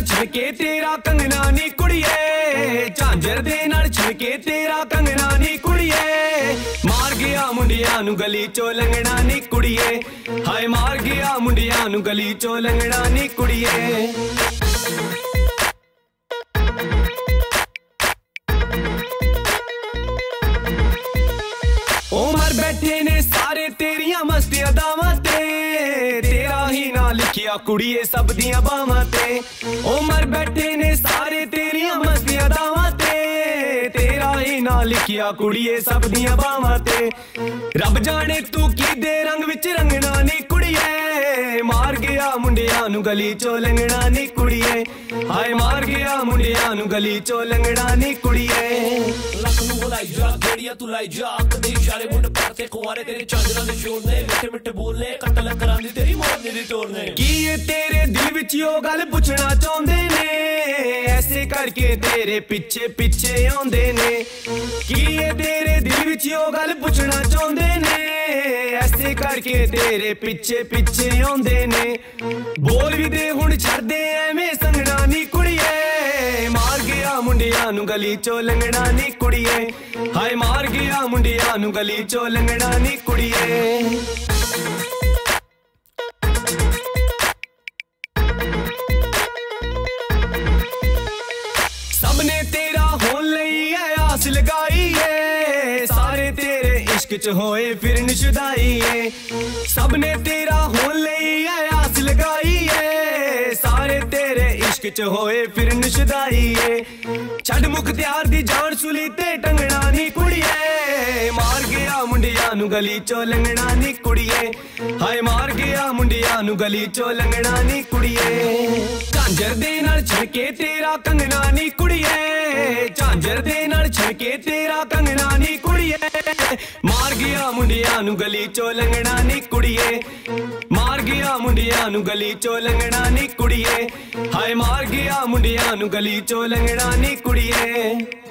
ਛਣਕੇ ਤੇਰਾ ਕੰਗਣਾ ਨੀ ਕੁੜੀਏ, ਝਾਂਜਰ ਦੇ ਨਾਲ ਛਣਕੇ ਤੇਰਾ ਕੰਗਣਾ ਨੀ ਕੁੜੀਏ। ਮਾਰ ਗਿਆ ਮੁੰਡਿਆਂ ਨੂੰ ਗਲੀ ਚੋਂ ਲੰਘਣਾ ਨੀ ਕੁੜੀਏ, ਹਾਏ ਮਾਰ ਗਿਆ ਮੁੰਡਿਆਂ ਨੂੰ ਗਲੀ ਚੋਂ ਲੰਘਣਾ ਨੀ ਕੁੜੀਏ। ਉਹ ਮਰ ਬੈਠੇ ਨੇ ਸਾਰੇ ਤੇਰੀਆਂ ਮਸਤੀਆਂ ਦਾਵਾਂ ਤੇ, ਤੇਰਾ ਹੀ ਨਾਂ ਲਿਖਿਆ ਕੁੜੀਏ ਸਭ ਦੀਆਂ ਬਾਵਾਂ ਤੇ। ਉਹ ਮਰ ਬੈਠੇ ਨੇ ਸਾਰੇ ਤੇਰੀਆਂ ਮਸਤੀਆਂ ਦਾਵਾਂ ਤੇ, ਤੇਰਾ ਹੀ ਨਾਂ ਲਿਖਿਆ ਕੁੜੀਏ ਸਭ ਦੀਆਂ ਬਾਵਾਂ ਤੇ। ਰੱਬ ਜਾਣੇ ਤੂੰ ਕਿਹਦੇ ਰੰਗ ਵਿੱਚ ਰੰਗਣਾ ਨੀ ਕੁੜੀਏ, ਮਾਰ ਗਿਆ ਮੁੰਡਿਆਂ ਨੂੰ ਗਲੀ ਚੋਂ ਲੰਘਣਾ ਨੀ ਕੁੜੀਏ, ਹਾਏ ਮਾਰ ਗਿਆ ਮੁੰਡਿਆਂ ਨੂੰ ਗਲੀ ਚੋਂ ਲੰਘਣਾ ਨੀ ਕੁੜੀਏ। ਲੱਕ ਨੂੰ ਬੁਲਾਈ ਜਾ ਗੇੜੀਆਂ ਤੂੰ ਲਾਈ ਜਾ, ਅੱਖ ਦੇ ਇਸ਼ਾਰੇ ਮੁੰਡ ਪਰਤੇ ਕੁਆਰੇ ਤੇਰੇ ਚਾਂਦਰਾਂ ਦੇ ਸ਼ੋਰ ਨੇ, ਮਿੱਠੇ ਮਿੱਠੇ ਬੋਲੇ ਕਤਲ ਕਰਾਂਦੀ ਤੇਰੀ ਮੋਰਨੀ ਦੀ ਟੋਰ ਨੇ। ਕੀ ਇਹ ਤੇਰੇ ਦਿਲ ਵਿੱਚ ਉਹ ਗੱਲ ਪੁੱਛਣਾ ਚਾਹੁੰਦੇ ਨੇ, ਐਸੇ ਕਰਕੇ ਤੇਰੇ ਪਿੱਛੇ ਪਿੱਛੇ ਆਉਂਦੇ ਨੇ। ਕੀ ਇਹ ਤੇਰੇ ਦਿਲ ਵਿੱਚ ਉਹ ਗੱਲ ਪੁੱਛਣਾ ਚਾਹੁੰਦੇ ਨੇ, ਐਸੇ ਕਰਕੇ ਤੇਰੇ ਪਿੱਛੇ ਪਿੱਛੇ ਆਉਂਦੇ ਨੇ। ਬੋਲ ਵੀ ਦੇ ਹੁਣ ਛੱਡਦੇ ਐਵੇਂ ਸੰਗਣਾ ਨੀ ਕੁੜੀਏ, ਮਾਰ ਗਿਆ ਮੁੰਡਿਆਂ ਨੂੰ ਗਲੀ ਚੋਂ ਲੰਘਣਾ ਨੀ ਕੁੜੀਏ, ਹਾਏ ਮਾਰ ਗਿਆ ਮੁੰਡਿਆਂ ਨੂੰ ਗਲੀ ਚੋਂ ਲੰਘਣਾ ਨੀ ਕੁੜੀਏ। ਸਭ ਨੇ ਤੇਰਾ ਹੋਣ ਲਈ ਆਸ ਲਗਾਈ ਏ, ਸਾਰੇ ਤੇਰੇ ਇਸ਼ਕ ਚ ਹੋਏ ਫਿਰਨ ਸ਼ੁਦਾਈ ਏ। ਸਭ ਨੇ ਤੇਰਾ ਹੋਣ ਲਈ ਆਸ ਲਗਾਈ ਏ, ਸਾਰੇ ਤੇਰੇ ਇਸ਼ਕ ਚ ਹੋਏ ਫਿਰਨ ਸ਼ੁਦਾਈ ਏ। ਛੱਡ ਮੁਖਤਿਆਰ ਦੀ ਜਾਨ ਸੁਲੀ ਤੇ ਟੰਗਣਾ ਨੀ ਕੁੜੀਏ, ਮਾਰ ਗਿਆ ਮੁੰਡਿਆਂ ਨੂੰ ਗਲੀ ਚੋਂ ਲੰਘਣਾ ਨੀ ਕੁੜੀਏ, ਹਾਏ ਮਾਰ ਗਿਆ ਮੁੰਡਿਆਂ ਨੂੰ ਗਲੀ ਚੋਂ ਲੰਘਣਾ ਨੀ ਕੁੜੀਏ। ਝਾਂਜਰ ਦੇ ਨਾਲ ਛਣਕੇ ਤੇਰਾ ਕੰਗਣਾ ਨੀ ਕੁੜੀਏ, ਝਾਂਜਰ ਦੇ ਨਾਲ ਛਣਕੇ ਤੇਰਾ ਕੰਗਣਾ ਨੀ ਕੁੜੀਏ। ਮਾਰ ਗਿਆ ਮੁੰਡਿਆਂ ਨੂੰ ਗਲੀ ਚੋਂ ਲੰਘਣਾ ਨੀ ਕੁੜੀਏ, ਮਾਰ ਗਿਆ ਮੁੰਡਿਆਂ ਨੂੰ ਗਲੀ ਚੋਂ ਲੰਘਣਾ ਨੀ ਕੁੜੀਏ, ਹਾਏ ਮਾਰ ਗਿਆ ਮੁੰਡਿਆਂ ਨੂੰ ਗਲੀ ਚੋਂ ਲੰਘਣਾ ਨੀ ਕੁੜੀਏ।